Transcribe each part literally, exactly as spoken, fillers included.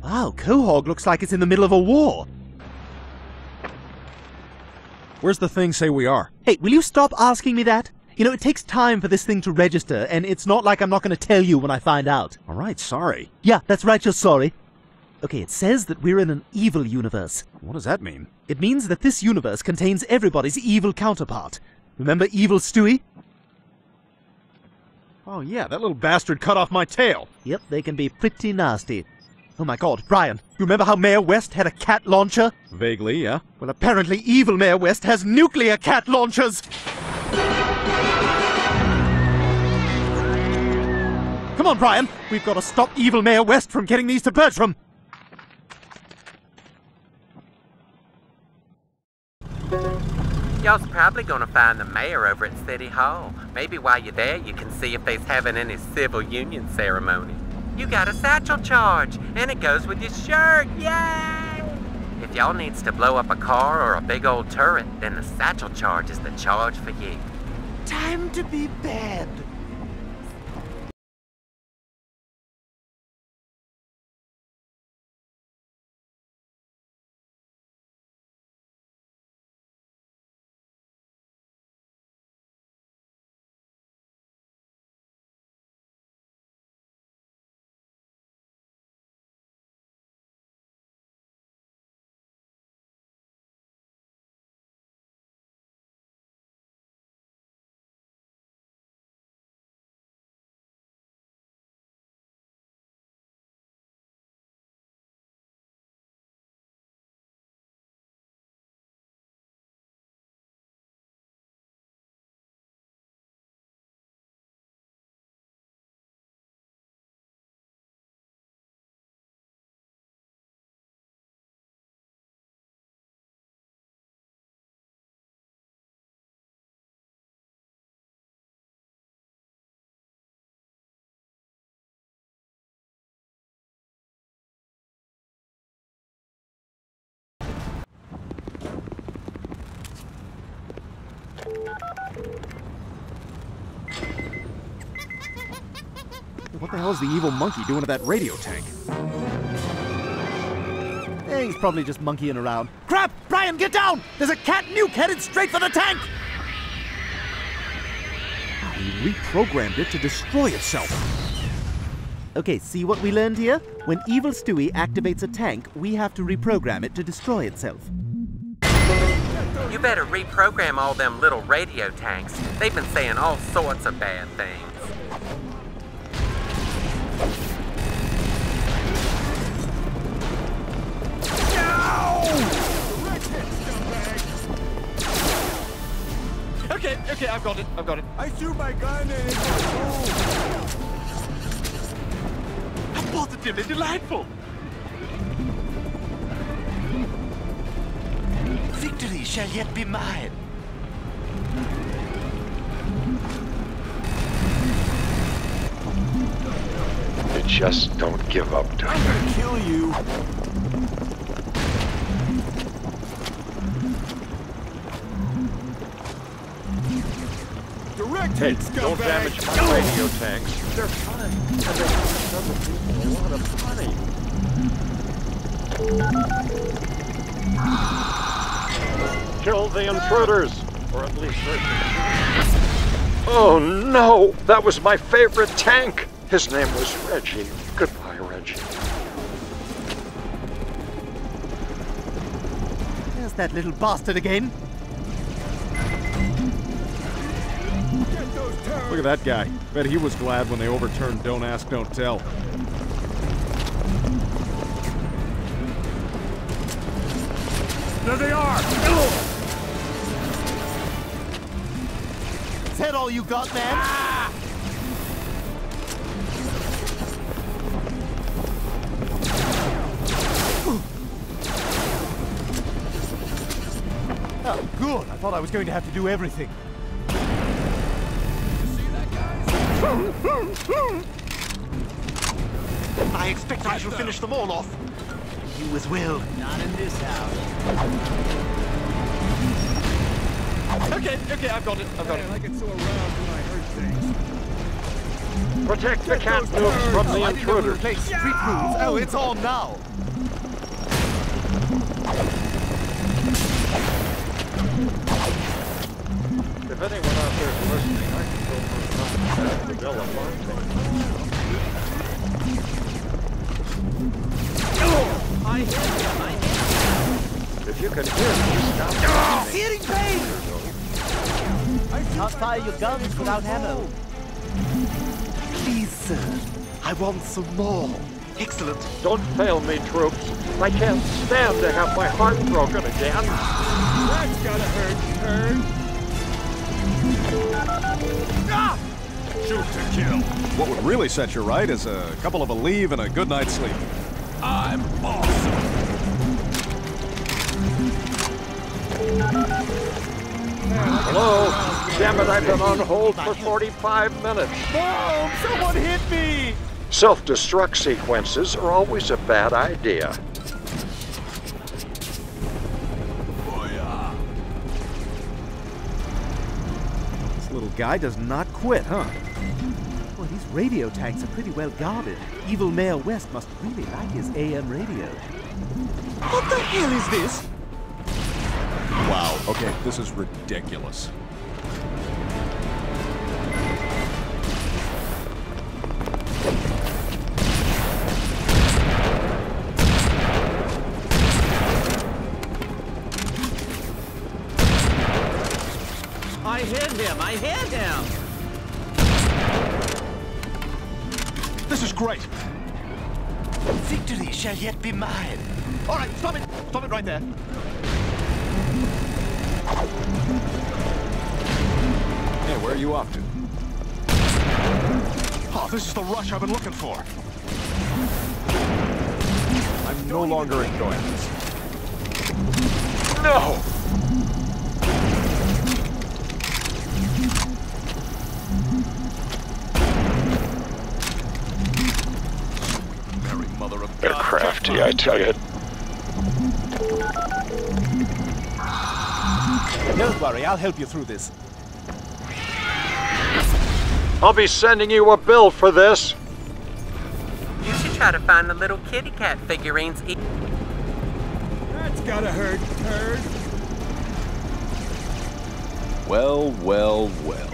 Wow, Quahog looks like it's in the middle of a war. Where's the thing say we are? Hey, will you stop asking me that? You know, it takes time for this thing to register, and it's not like I'm not going to tell you when I find out. All right, sorry. Yeah, that's right, you're sorry. Okay, it says that we're in an evil universe. What does that mean? It means that this universe contains everybody's evil counterpart. Remember Evil Stewie? Oh yeah, that little bastard cut off my tail. Yep, they can be pretty nasty. Oh my god, Brian, you remember how Mayor West had a cat launcher? Vaguely, yeah. Well, apparently evil Mayor West has nuclear cat launchers! Come on, Brian, we've got to stop evil Mayor West from getting these to Bertram! Y'all's probably gonna find the mayor over at City Hall. Maybe while you're there, you can see if they's having any civil union ceremony. You got a satchel charge, and it goes with your shirt, yay! If y'all needs to blow up a car or a big old turret, then the satchel charge is the charge for you. Time to be bad! What the hell is the evil monkey doing to that radio tank? Eh, he's probably just monkeying around. Crap! Brian, get down! There's a cat nuke headed straight for the tank! He reprogrammed it to destroy itself. Okay, see what we learned here? When Evil Stewie activates a tank, we have to reprogram it to destroy itself. You better reprogram all them little radio tanks. They've been saying all sorts of bad things. Okay, okay, I've got it, I've got it. I shoot my gun and it's How positively delightful! Victory shall yet be mine. You just don't give up, do you? I'm gonna kill you. Direct Hey, hit, don't scumbag. damage my radio tanks. They're fine, and they cost other people a lot of money. Kill the intruders, or at least hurt them. Oh no, that was my favorite tank. His name was Reggie. Goodbye, Reggie. There's that little bastard again. Look at that guy. Bet he was glad when they overturned Don't Ask, Don't Tell. There they are. Is that all you got, man? Ah! Oh, good. I thought I was going to have to do everything. I expect I shall finish them all off. You as well. Not in this house. Okay, okay, I've got it, I've got I it. like it so around when I hurt things. Protect the cat noobs from the intruders. Street rules. Oh, it's on now. If anyone out there is listening, I can go for a run at the Villa I hit him, I hit him. If you can hear me, stop. Searing pain! Can't fire your guns without ammo. Please, sir. I want some more. Excellent. Don't fail me, troops. I can't stand to have my heart broken again. That's gotta hurt, hurt. Ah! Shoot to kill. What would really set you right is a couple of a leave and a good night's sleep. I'm awesome. Hello? Damn it, I've been on hold for forty-five minutes. Mom, someone hit me! Self-destruct sequences are always a bad idea. This little guy does not quit, huh? Boy, these radio tanks are pretty well guarded. Evil Mayor West must really like his A M radio. What the hell is this? Wow, okay, this is ridiculous. I hit him, I hit him. This is great. Victory shall yet be mine. All right, stop it. Stop it right there. Hey, where are you off to? Oh, this is the rush I've been looking for. I'm no longer enjoying this. No! Mary, mother of God. They're crafty, I tell you. Don't worry, I'll help you through this. I'll be sending you a bill for this. You should try to find the little kitty cat figurines. E That's gotta hurt, hurt. Well, well, well.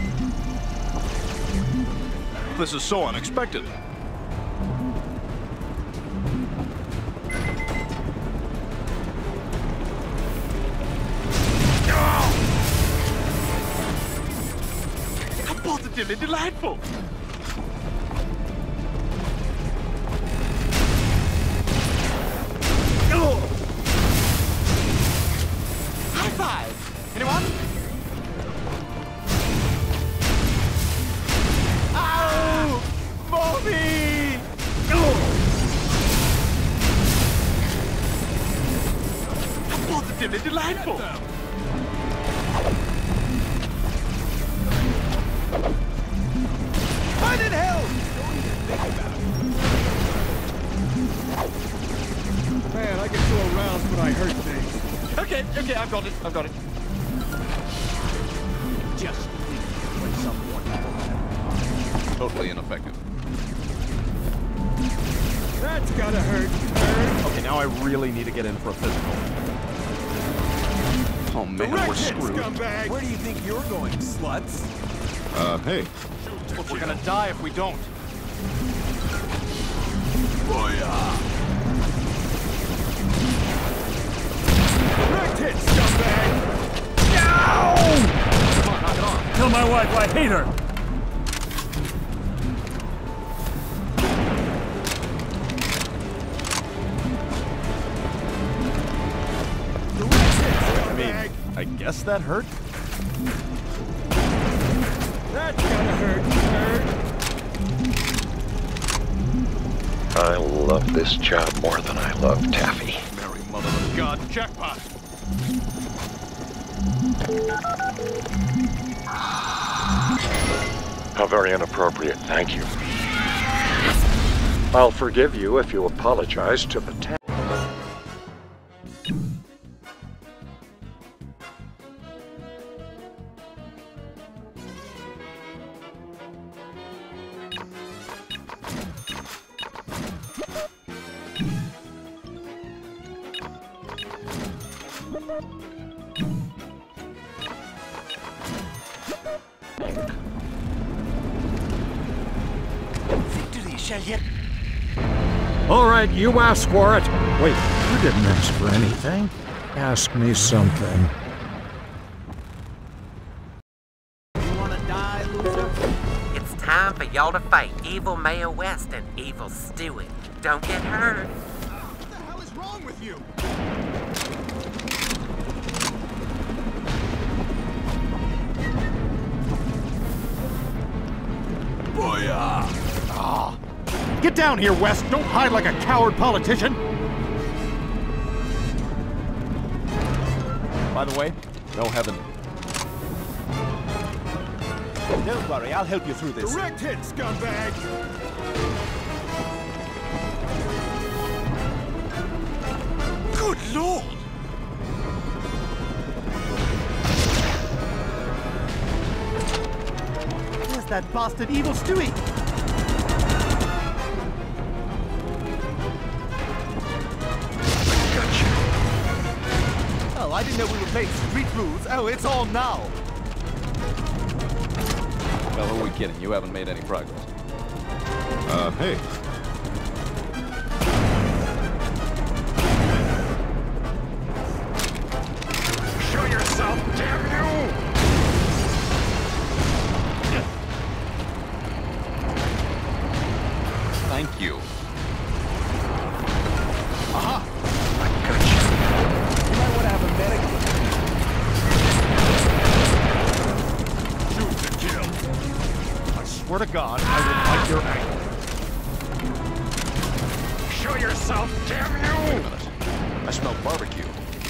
This is so unexpected. Positively delightful. Oh. High five. Anyone? Ow! Mommy! Oh. Positively delightful. Fight in hell! Man, I can throw rounds, but I hurt things. Okay, okay, I've got it, I've got it. Just when someone. Totally ineffective. That's gotta hurt, hurt. Okay, now I really need to get in for a physical. Oh man, Direct we're hit, screwed. scumbag. Where do you think you're going, sluts? Uh, hey. We're gonna die if we don't. Direct hit, scumbag! Come on, knock it off. Tell my wife I hate her! Direct hit, scumbag! I guess that hurt? That's gonna hurt, hurt! I love this job more than I love taffy. Mary, mother of God, jackpot! How very inappropriate, thank you. I'll forgive you if you apologize to the ta- All right, you asked for it. Wait, you didn't ask for anything. Ask me something. You wanna die, loser? It's time for y'all to fight Evil Mayor West and Evil Stewie. Don't get hurt. What the hell is wrong with you? Booyah! Ah. Get down here, West! Don't hide like a coward politician! By the way, no heaven. Don't worry, I'll help you through this. Direct hit, scumbag! Good lord! Where's that bastard Evil Stewie? Oh, I didn't know we were playing street rules. Oh, it's on now. Well, who are we kidding? You haven't made any progress. Uh, hey. Show yourself, damn you! Thank you. Aha! I got you. You might want to have a medic. Shoot to kill. I swear to God, I will bite your ankle. Show yourself, damn Wait a you! minute. I smell barbecue.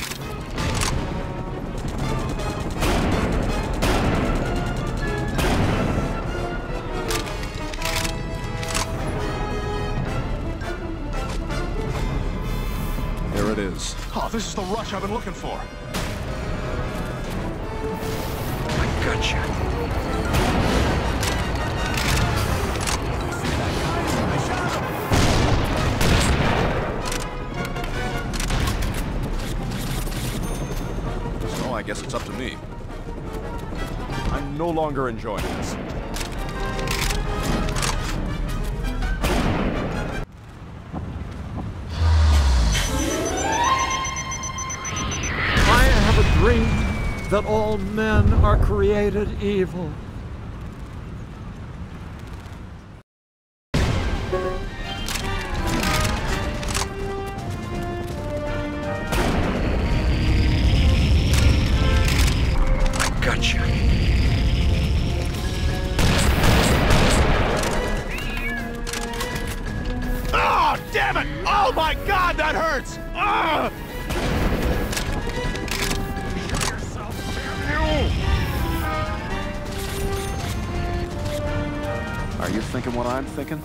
There it is. Oh, this is the rush I've been looking for. I got you. So I guess it's up to me. I'm no longer enjoying this. I have a dream that all men are created evil. I got you. Oh, damn it! Oh my God, that hurts! Ah! Show yourself, damn you! Are you thinking what I'm thinking?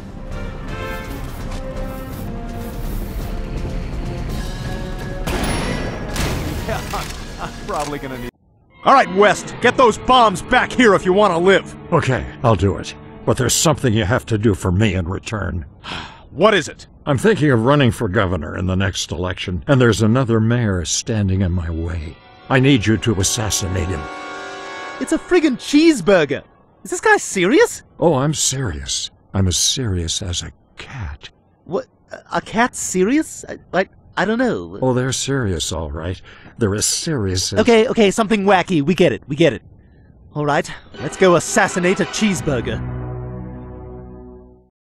Yeah, I'm probably gonna need... All right, West, get those bombs back here if you want to live. Okay, I'll do it. But there's something you have to do for me in return. What is it? I'm thinking of running for governor in the next election, and there's another mayor standing in my way. I need you to assassinate him. It's a friggin' cheeseburger. Is this guy serious? Oh, I'm serious. I'm as serious as a cat. What? A cat serious? I, I, I don't know. Oh, they're serious, all right. They're as serious as... Okay, okay, something wacky. We get it, we get it. All right, let's go assassinate a cheeseburger.